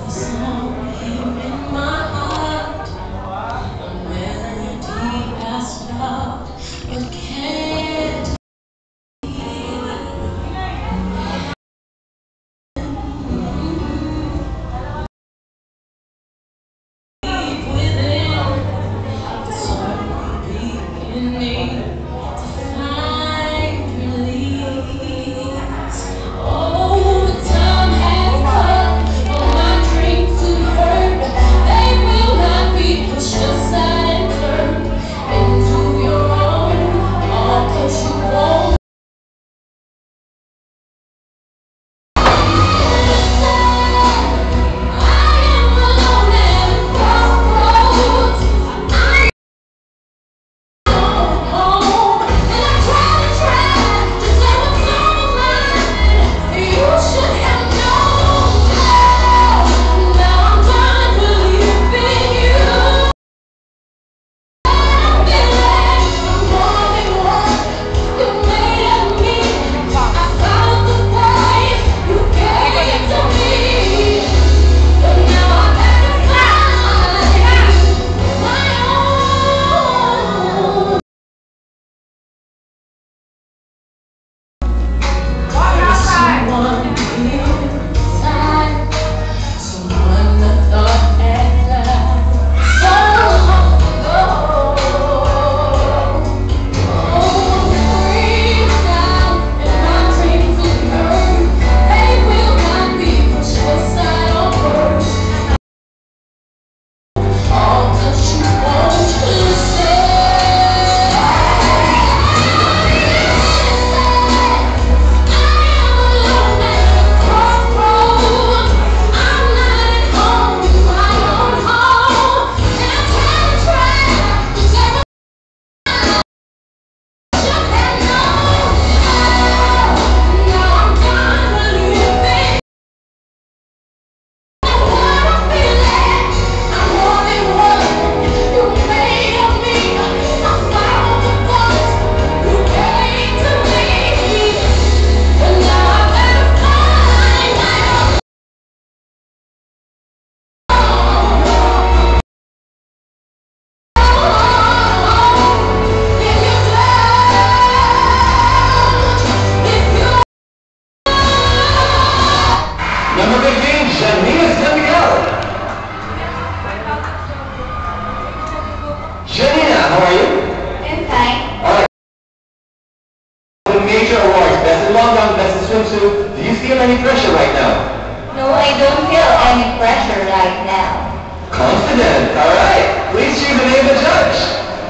Major awards, best in long gown, best in swimsuit. Do you feel any pressure right now? No, I don't feel any pressure right now. Confident, alright. Please choose the name of the judge.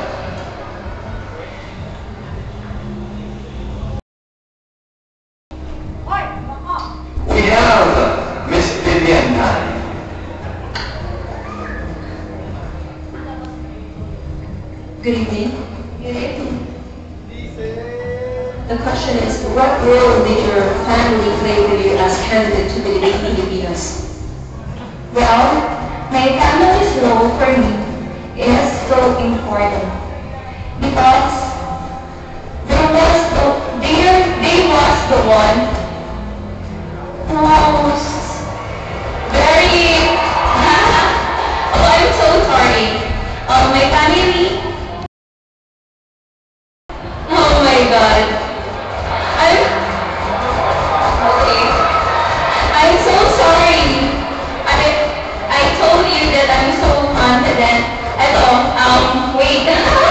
We have Miss Vivian Tan. Good evening. Good evening. The question is, what role did your family play with you as candidate to be the Filipinas? Well, my family's role for me is so important because they was the one who was very oh, I'm so sorry. My family. Oh my God. I'm so sorry. I told you that I'm so confident. Wait.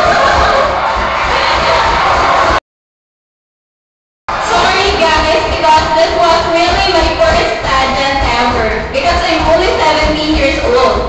Sorry guys, because this was really my first pageant ever. Because I'm only 17 years old.